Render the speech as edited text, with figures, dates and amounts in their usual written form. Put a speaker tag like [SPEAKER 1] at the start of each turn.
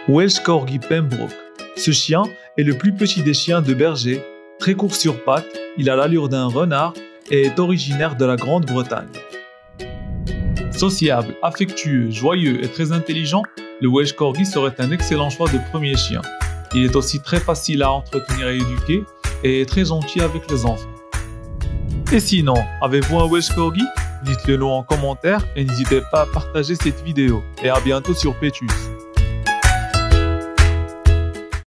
[SPEAKER 1] Welsh Corgi Pembroke. Ce chien est le plus petit des chiens de berger, très court sur pattes, il a l'allure d'un renard et est originaire de la Grande-Bretagne. Sociable, affectueux, joyeux et très intelligent, le Welsh Corgi serait un excellent choix de premier chien. Il est aussi très facile à entretenir et éduquer et est très gentil avec les enfants. Et sinon, avez-vous un Welsh Corgi? Dites-le nous en commentaire et n'hésitez pas à partager cette vidéo. Et à bientôt sur Petus.